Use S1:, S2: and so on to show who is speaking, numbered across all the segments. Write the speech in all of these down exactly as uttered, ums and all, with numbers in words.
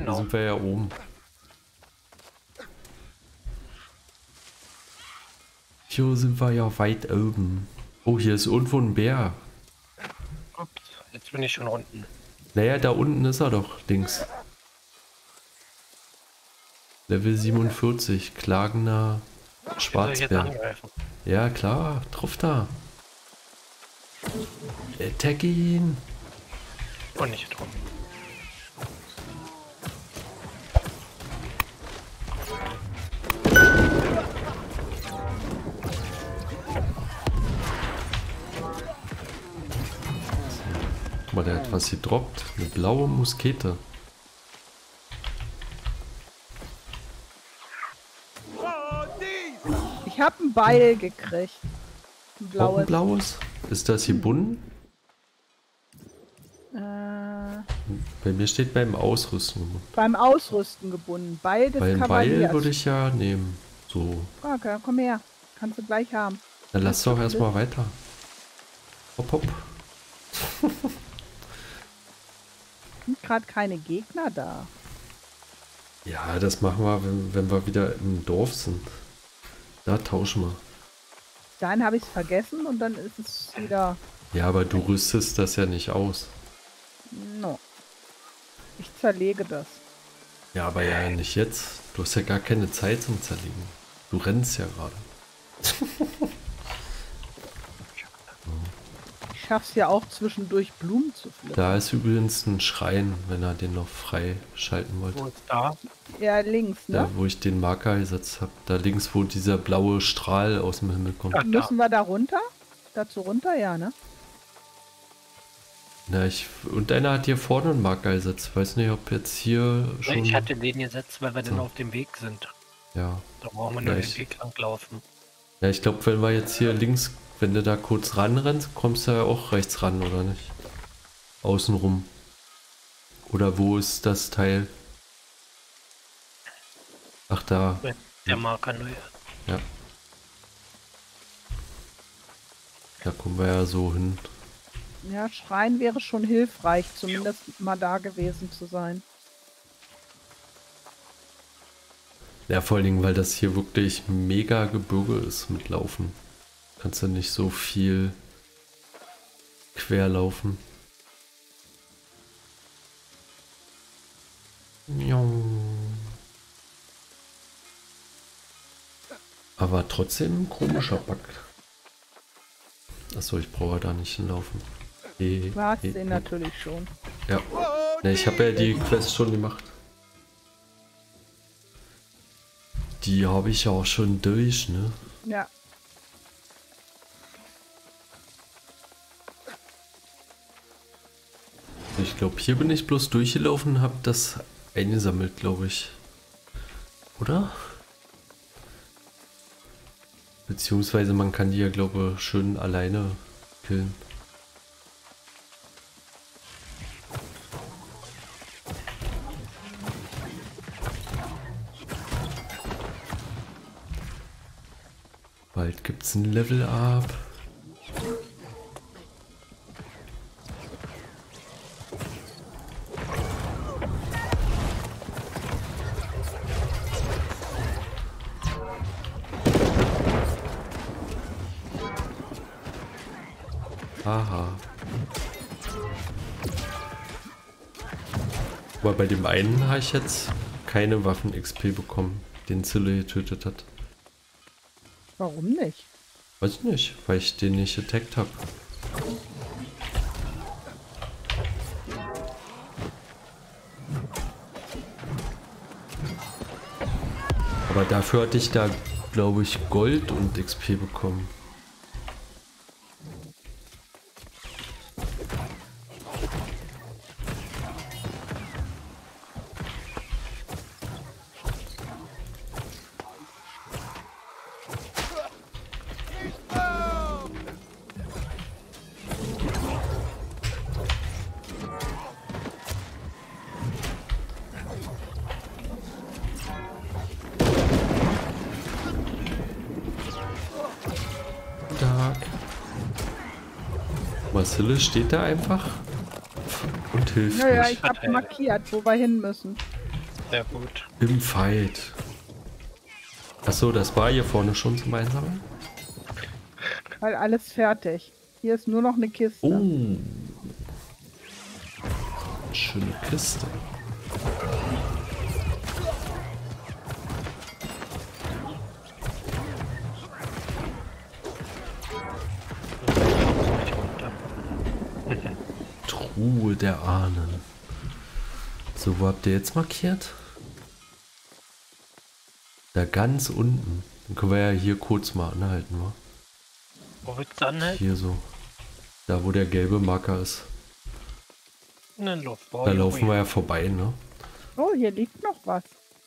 S1: Genau.
S2: Da sind wir ja oben. Hier sind wir ja weit oben. Oh, hier ist irgendwo ein Bär.
S1: Ups, jetzt bin ich schon unten.
S2: Naja, da unten ist er doch, links. Level siebenundvierzig, klagender
S1: Soll ich jetzt
S2: Schwarzbär.
S1: angreifen?
S2: Ja, klar, drauf da. Attack ihn.
S1: Und nicht drum.
S2: Guck mal, der hat was gedroppt. Eine blaue Muskete.
S3: Ich habe ein Beil gekriegt. Ein
S2: Auch
S3: blaues.
S2: ein blaues? Ist das gebunden?
S3: Äh,
S2: Bei mir steht beim Ausrüsten.
S3: beim Ausrüsten gebunden. Beil des
S2: Weil ein Beil
S3: Kavaliers.
S2: würde ich ja nehmen. So.
S3: Okay, komm her. Kannst du gleich haben.
S2: Dann lass doch erstmal weiter. Hopp, hopp.
S3: Sind gerade keine Gegner da.
S2: Ja, das machen wir, wenn, wenn wir wieder im Dorf sind. Da tauschen wir.
S3: Dahin habe ich es vergessen und dann ist es wieder.
S2: Ja, aber du rüstest das ja nicht aus.
S3: No. Ich zerlege das.
S2: Ja, aber ja nicht jetzt. Du hast ja gar keine Zeit zum Zerlegen. Du rennst ja gerade.
S3: Ich schaff's ja auch zwischendurch Blumen zu pflücken.
S2: Da ist übrigens ein Schrein, wenn er den noch frei schalten wollte.
S1: Wo ist da?
S3: Ja, links, ne?
S2: Da, wo ich den Marker gesetzt habe. Da links, wo dieser blaue Strahl aus dem Himmel kommt.
S1: Ah, da.
S3: Müssen wir da runter? Dazu runter, ja, ne?
S2: Na, ich, und einer hat hier vorne einen Marker gesetzt. Weiß nicht, ob jetzt hier schon...
S1: Ich hatte den gesetzt, weil wir dann
S2: So.
S1: auf dem Weg sind.
S2: Ja.
S1: Da brauchen wir nur
S2: Ja,
S1: den
S2: ich-
S1: Weg langlaufen.
S2: Ja, ich glaube, wenn wir jetzt hier links, wenn du da kurz ranrennst, kommst du ja auch rechts ran, oder nicht? Außenrum. Oder wo ist das Teil? Ach, da.
S1: Wenn der Marker neu ist.
S2: Ja. Da kommen wir ja so hin.
S3: Ja, Schrein wäre schon hilfreich, zumindest mal da gewesen zu sein.
S2: Ja, vor allen Dingen, weil das hier wirklich mega Gebirge ist mit Laufen. Kannst du nicht so viel quer laufen. Aber trotzdem ein komischer Bug. Achso, ich brauche da nicht hinlaufen. He,
S3: Du hast
S2: he,
S3: den
S2: he.
S3: natürlich schon.
S2: Ja. Ne, ich habe ja die Quest schon gemacht. Die habe ich ja auch schon durch, ne?
S3: Ja.
S2: Ich glaube, hier bin ich bloß durchgelaufen und habe das eingesammelt, glaube ich. Oder? Beziehungsweise man kann die ja, glaube ich, schön alleine killen. Bald gibt's ein Level Up. Aha. Aber bei dem einen habe ich jetzt keine Waffen-X P bekommen, den Zille getötet hat.
S3: Warum nicht?
S2: Weiß ich nicht, weil ich den nicht attackt habe. Aber dafür hatte ich da, glaube ich, Gold und X P bekommen. Marcille steht da einfach und hilft
S3: Naja,
S2: nicht.
S3: ich habe markiert, wo wir hin müssen.
S1: Sehr gut.
S2: Im Fight. Achso, das war hier vorne schon zum Einsammeln?
S3: Weil alles fertig. Hier ist nur noch eine Kiste.
S2: Oh. Schöne Kiste. Truhe der Ahnen. So, wo habt ihr jetzt markiert? Da ganz unten. Dann können wir ja hier kurz mal anhalten, wa?
S1: Wo willst du anhalten?
S2: Hier so. Da, wo der gelbe Marker ist.
S1: Ne, Lauf.
S2: Da laufen wir ja vorbei, ne?
S3: Oh, hier liegt noch was.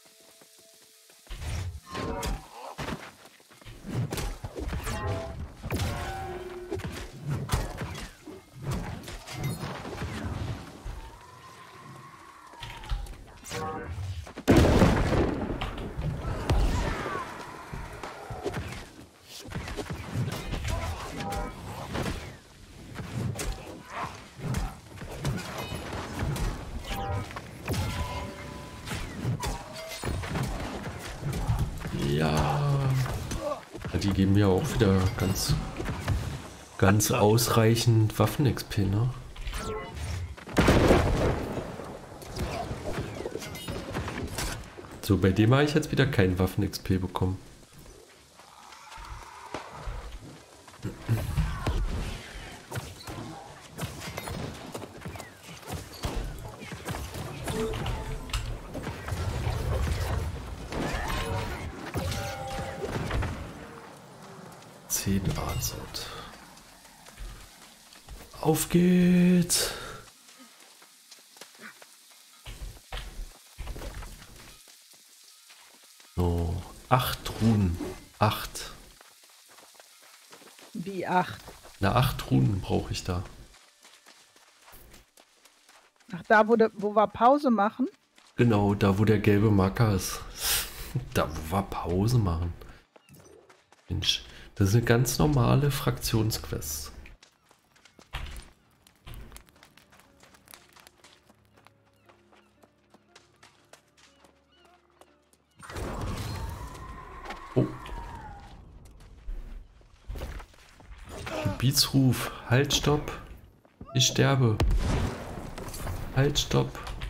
S2: Ja. Die geben mir auch wieder ganz, ganz ausreichend Waffen-X P, ne? So, bei dem habe ich jetzt wieder keinen Waffen-X P bekommen. zehn Arzot. Auf geht's! So, acht Runen. Acht.
S3: Die acht.
S2: Na, acht Runen brauche ich da.
S3: Ach, da, wo, de, wo wir Pause machen?
S2: Genau, da wo der gelbe Marker ist. Da wo wir Pause machen. Mensch, das ist eine ganz normale Fraktionsquest. Oh. Gebietsruf. Halt, stopp. Ich sterbe. Halt, stopp.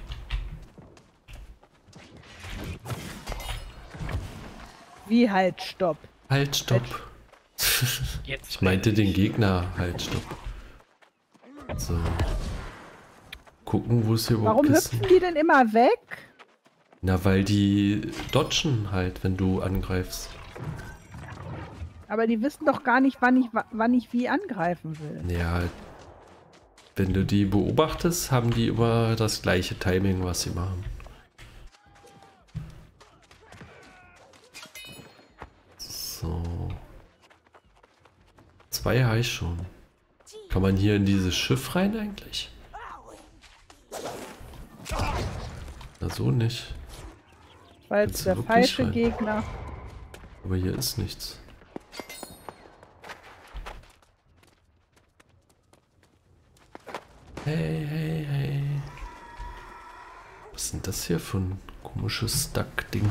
S3: Wie halt, stopp.
S2: Halt, stopp.
S1: Jetzt
S2: Ich meinte den Gegner. Halt, stopp. So. Gucken, wo es hier überhaupt
S3: Warum
S2: Kisten.
S3: hüpfen die denn immer weg?
S2: Na, weil die dodgen halt, wenn du angreifst.
S3: Aber die wissen doch gar nicht, wann ich, wann ich wie angreifen will.
S2: Ja, wenn du die beobachtest, haben die immer das gleiche Timing, was sie machen. So. Zwei habe ich schon. Kann man hier in dieses Schiff rein eigentlich? Na so nicht.
S3: Weil
S2: Willst
S3: es
S2: du
S3: der
S2: wirklich
S3: falsche
S2: rein?
S3: Gegner.
S2: Aber hier ist nichts. Hey, hey, hey. Was sind das hier für ein komisches Stuck-Ding?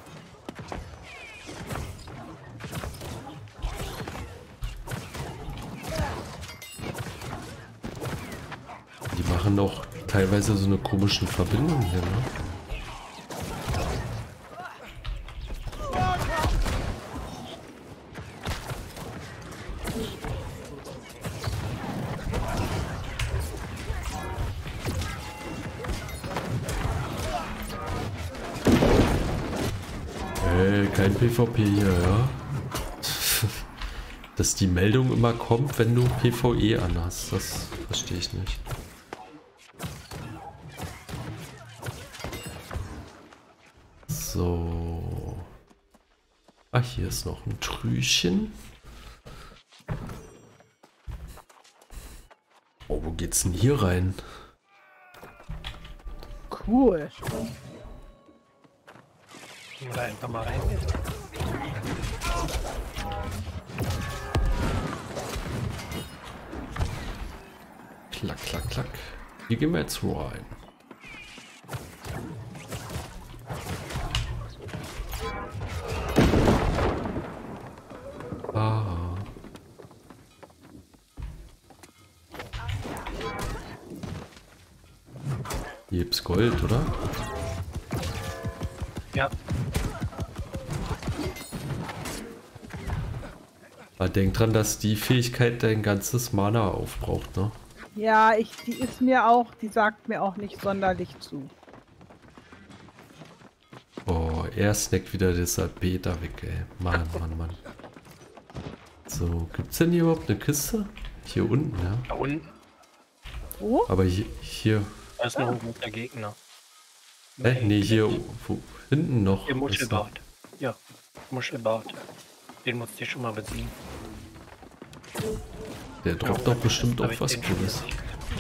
S2: Die machen auch teilweise so eine komischen Verbindung hier, ne? Hey, kein PvP hier, ja? Dass die Meldung immer kommt, wenn du PvE anhast, das verstehe ich nicht. So. Ach, hier ist noch ein Trüchen. Oh, wo geht's denn hier rein?
S3: Cool.
S1: Gehen wir da einfach mal rein.
S2: Klack, klack, klack. Hier gehen wir jetzt rein. Hier gibt's Gold, oder?
S1: Ja,
S2: Aber denk dran, dass die Fähigkeit dein ganzes Mana aufbraucht, ne?
S3: Ja, ich, die ist mir auch, die sagt mir auch nicht sonderlich zu.
S2: Oh, er snackt wieder das Beta weg, ey. Mann, Mann, Mann. So, gibt's denn hier überhaupt eine Kiste? Hier unten, ja.
S1: da unten
S3: Oh,
S2: Aber hier, hier.
S1: da ist noch ein guter Gegner.
S2: Äh, nee, hier wo, hinten noch.
S1: Der
S2: ist noch-
S1: Muschelbart. Ja, Muschelbart. Den musst du schon mal besiegen.
S2: Der droppt doch bestimmt
S1: Hab
S2: auch
S1: ich
S2: was
S1: den schon
S2: Cooles.
S1: besiegt.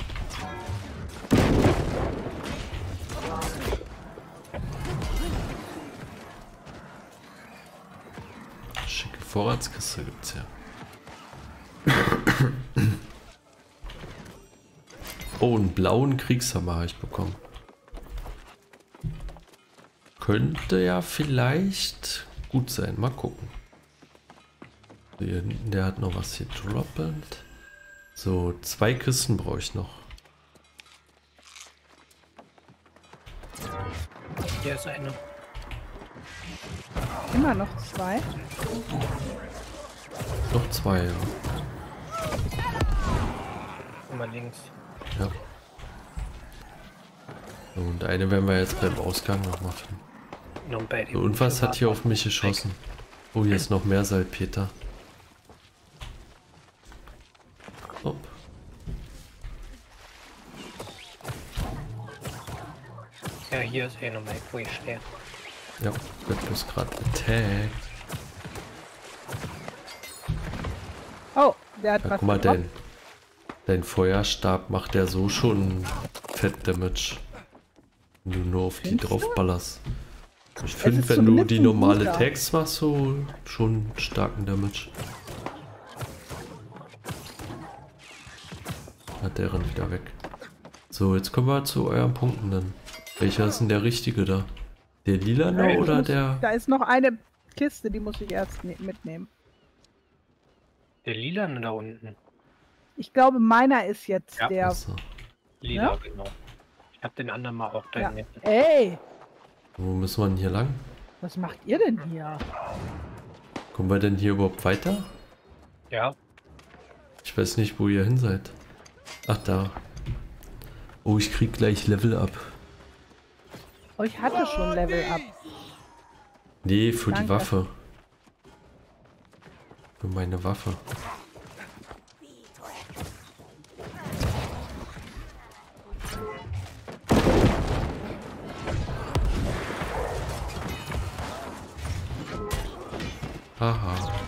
S2: Schicke Vorratskiste gibt's ja. Oh, einen blauen Kriegshammer habe ich bekommen. Könnte ja vielleicht gut sein. Mal gucken. So, hier hinten, der hat noch was hier droppend. So, zwei Kisten brauche ich noch.
S1: Hier ist eine.
S3: immer noch zwei.
S2: Noch zwei, ja.
S1: Immer links.
S2: ja. So, und eine werden wir jetzt beim Ausgang noch machen.
S1: Nun bei dem
S2: So, und was hat hier auf mich
S1: Muschelbart.
S2: geschossen? Oh, hier ist noch mehr Salpeter. Hopp.
S1: Ja, hier ist einer, wo ich stehe.
S2: Ja, wird bloß gerade attacked.
S3: Oh, der hat
S2: Ja,
S3: was
S2: guck mal,
S3: gedroppt.
S2: dein, dein Feuerstab macht ja so schon Fett Damage. Wenn du nur auf die
S3: Findest du?
S2: draufballerst. Ich
S3: ist
S2: finde, wenn du
S3: zumindest
S2: die
S3: ein
S2: normale
S3: guter.
S2: Tags machst, so schon starken Damage. Hat der rennt wieder weg. So, jetzt kommen wir zu euren Punkten dann. Welcher ist denn der richtige da? Der lilane
S3: Ich
S2: oder
S3: muss,
S2: der...
S3: Da ist noch eine Kiste, die muss ich erst ne mitnehmen.
S1: Der Lilane da unten.
S3: Ich glaube, meiner ist jetzt
S1: Ja.
S3: der.
S2: Achso.
S1: Lila,
S3: Ja?
S1: genau. Ich hab den anderen mal auch da
S3: Ja.
S1: hinten.
S3: Ey,
S2: Wo müssen wir denn hier lang?
S3: was macht ihr denn hier?
S2: Kommen wir denn hier überhaupt weiter?
S1: Ja,
S2: Ich weiß nicht, wo ihr hin seid. Ach, da. Oh, ich krieg gleich Level up.
S3: Oh, ich hatte schon Level Up.
S2: Nee, für die
S3: Danke.
S2: Waffe. Für meine Waffe. Haha.